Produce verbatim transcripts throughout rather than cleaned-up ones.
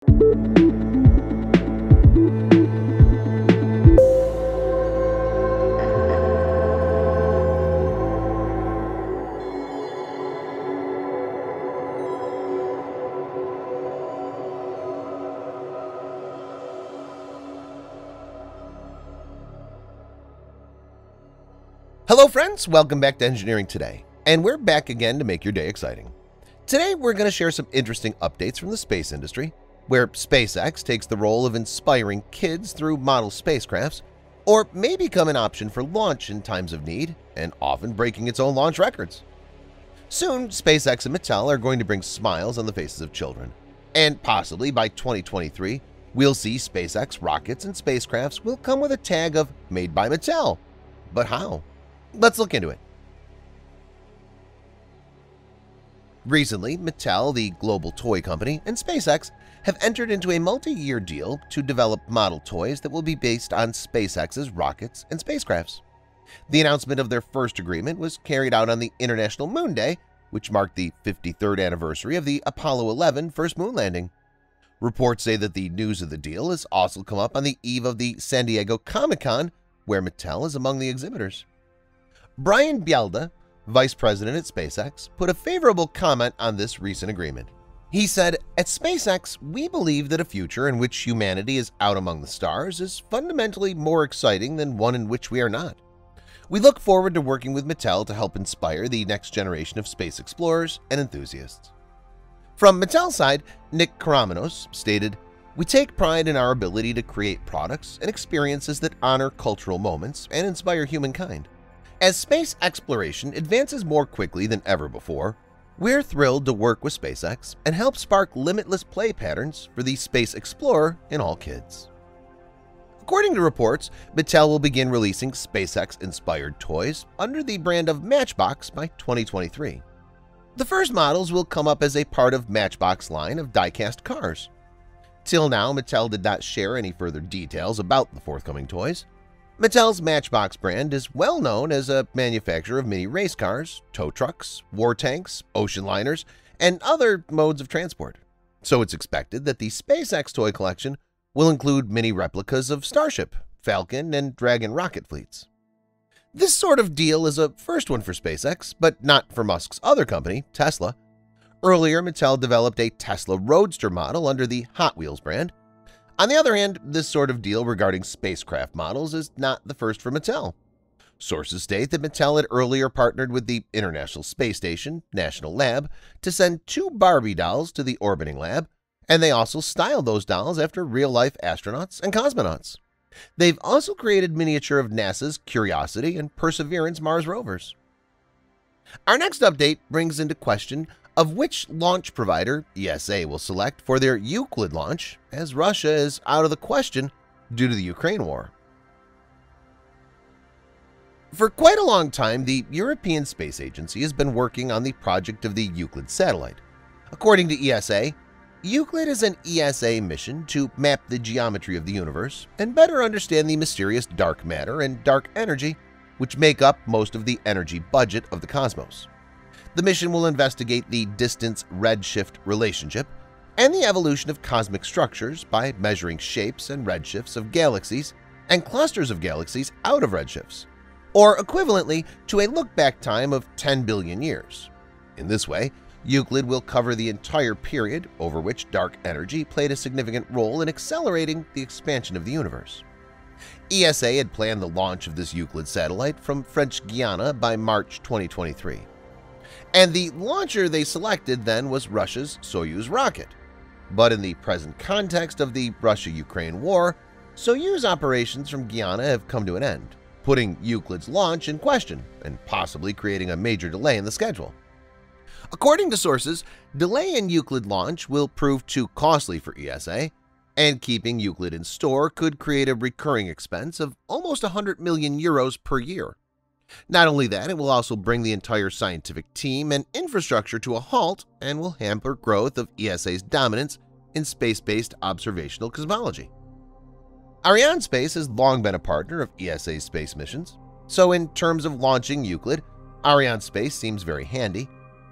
Hello friends, welcome back to Engineering Today, and we're back again to make your day exciting. Today we're going to share some interesting updates from the space industry, where SpaceX takes the role of inspiring kids through model spacecrafts, or may become an option for launch in times of need, and often breaking its own launch records. Soon, SpaceX and MATTEL are going to bring smiles on the faces of children, and possibly by twenty twenty-three, we'll see SpaceX rockets and spacecrafts will come with a tag of Made by Mattel. But how? Let's look into it. Recently, Mattel, the global toy company, and SpaceX have entered into a multi-year deal to develop model toys that will be based on SpaceX's rockets and spacecrafts. The announcement of their first agreement was carried out on the International Moon Day, which marked the fifty-third anniversary of the Apollo eleven first moon landing. Reports say that the news of the deal has also come up on the eve of the San Diego Comic-Con, where Mattel is among the exhibitors. Brian Bielda, vice president at SpaceX, put a favorable comment on this recent agreement. He said, "At SpaceX, we believe that a future in which humanity is out among the stars is fundamentally more exciting than one in which we are not. We look forward to working with Mattel to help inspire the next generation of space explorers and enthusiasts." From Mattel's side, Nick Karamenos stated, "We take pride in our ability to create products and experiences that honor cultural moments and inspire humankind. As space exploration advances more quickly than ever before, we're thrilled to work with SpaceX and help spark limitless play patterns for the space explorer in all kids." According to reports, Mattel will begin releasing SpaceX-inspired toys under the brand of Matchbox by twenty twenty-three. The first models will come up as a part of Matchbox line of die-cast cars. Till now, Mattel did not share any further details about the forthcoming toys. Mattel's Matchbox brand is well known as a manufacturer of mini race cars, tow trucks, war tanks, ocean liners, and other modes of transport. So it's expected that the SpaceX toy collection will include mini replicas of Starship, Falcon, and Dragon rocket fleets. This sort of deal is a first one for SpaceX, but not for Musk's other company, Tesla. Earlier, Mattel developed a Tesla Roadster model under the Hot Wheels brand. On the other hand, this sort of deal regarding spacecraft models is not the first for Mattel. Sources state that Mattel had earlier partnered with the International Space Station National Lab to send two Barbie dolls to the orbiting lab, and they also styled those dolls after real-life astronauts and cosmonauts. They've also created miniature of NASA's Curiosity and Perseverance Mars rovers. Our next update brings into question of which launch provider E S A will select for their Euclid launch, as Russia is out of the question due to the Ukraine war. For quite a long time, the European Space Agency has been working on the project of the Euclid satellite. According to E S A, Euclid is an E S A mission to map the geometry of the universe and better understand the mysterious dark matter and dark energy which make up most of the energy budget of the cosmos. The mission will investigate the distance-redshift relationship and the evolution of cosmic structures by measuring shapes and redshifts of galaxies and clusters of galaxies out of redshifts, or equivalently to a look-back time of ten billion years. In this way, Euclid will cover the entire period over which dark energy played a significant role in accelerating the expansion of the universe. E S A had planned the launch of this Euclid satellite from French Guiana by March twenty twenty-three. And the launcher they selected then was Russia's Soyuz rocket. But in the present context of the Russia-Ukraine war, Soyuz operations from Guyana have come to an end, putting Euclid's launch in question and possibly creating a major delay in the schedule. According to sources, delay in Euclid launch will prove too costly for E S A, and keeping Euclid in store could create a recurring expense of almost one hundred million euros per year. Not only that, it will also bring the entire scientific team and infrastructure to a halt and will hamper growth of E S A's dominance in space-based observational cosmology. Arianespace has long been a partner of E S A's space missions, so in terms of launching Euclid, Arianespace seems very handy.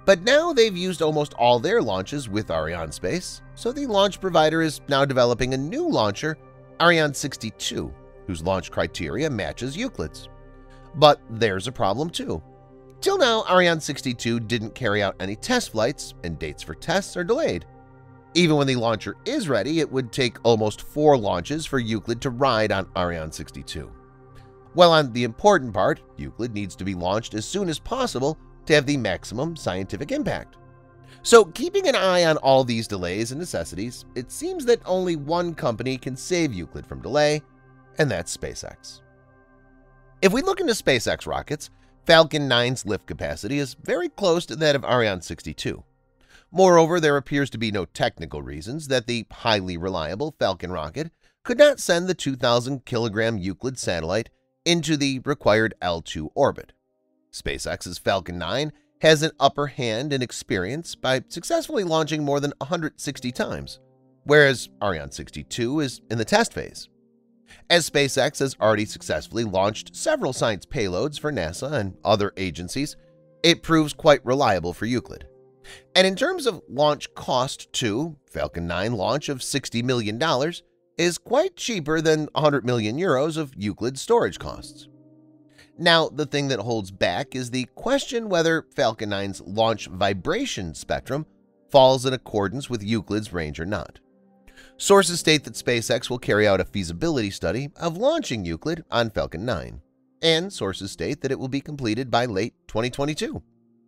But now they've used almost all their launches with Arianespace, so the launch provider is now developing a new launcher, Ariane sixty-two, whose launch criteria matches Euclid's. But there's a problem too. Till now, Ariane sixty-two didn't carry out any test flights, and dates for tests are delayed. Even when the launcher is ready, it would take almost four launches for Euclid to ride on Ariane sixty-two. Well, on the important part, Euclid needs to be launched as soon as possible to have the maximum scientific impact. So, keeping an eye on all these delays and necessities, it seems that only one company can save Euclid from delay, and that's SpaceX. If we look into SpaceX rockets, Falcon nine's lift capacity is very close to that of Ariane sixty-two. Moreover, there appears to be no technical reasons that the highly reliable Falcon rocket could not send the two thousand kilogram Euclid satellite into the required L two orbit. SpaceX's Falcon nine has an upper hand in experience by successfully launching more than one hundred sixty times, whereas Ariane sixty-two is in the test phase. As SpaceX has already successfully launched several science payloads for NASA and other agencies, it proves quite reliable for Euclid. And in terms of launch cost too, Falcon nine launch of sixty million dollars is quite cheaper than one hundred million euros of Euclid storage costs. Now, the thing that holds back is the question whether Falcon nine's launch vibration spectrum falls in accordance with Euclid's range or not. Sources state that SpaceX will carry out a feasibility study of launching Euclid on Falcon nine, and sources state that it will be completed by late twenty twenty-two.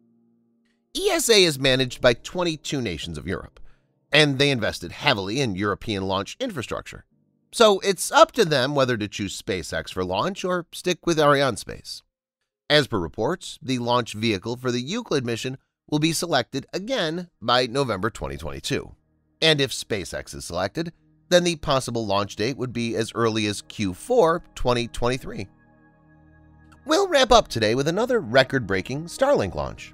E S A is managed by twenty-two nations of Europe, and they invested heavily in European launch infrastructure. So it's up to them whether to choose SpaceX for launch or stick with Arianespace. As per reports, the launch vehicle for the Euclid mission will be selected again by November twenty twenty-two. And if SpaceX is selected, then the possible launch date would be as early as Q four twenty twenty-three. We'll wrap up today with another record-breaking Starlink launch.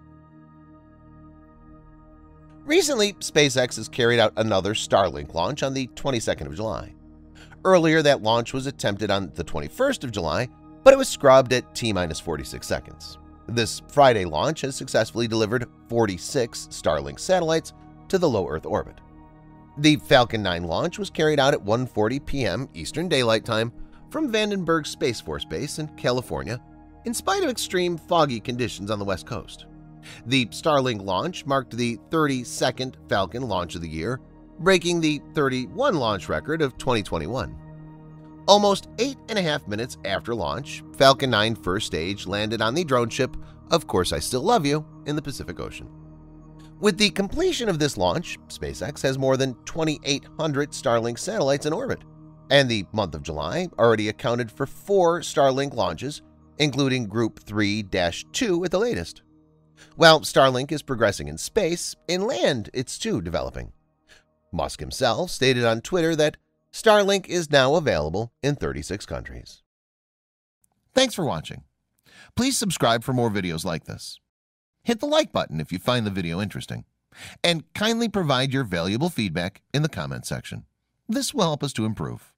Recently, SpaceX has carried out another Starlink launch on the twenty-second of July. Earlier, that launch was attempted on the twenty-first of July, but it was scrubbed at T minus forty-six seconds. This Friday launch has successfully delivered forty-six Starlink satellites to the low Earth orbit. The Falcon nine launch was carried out at one forty p m Eastern Daylight Time from Vandenberg Space Force Base in California, in spite of extreme foggy conditions on the West Coast. The Starlink launch marked the thirty-second Falcon launch of the year, breaking the thirty-one launch record of twenty twenty-one. Almost eight and a half minutes after launch, Falcon nine first stage landed on the drone ship Of Course I Still Love You in the Pacific Ocean. With the completion of this launch, SpaceX has more than twenty-eight hundred Starlink satellites in orbit, and the month of July already accounted for four Starlink launches, including Group three dash two at the latest. While Starlink is progressing in space, inland it's too developing. Musk himself stated on Twitter that Starlink is now available in thirty-six countries. Thanks for watching. Please subscribe for more videos like this. Hit the like button if you find the video interesting, and kindly provide your valuable feedback in the comment section. This will help us to improve.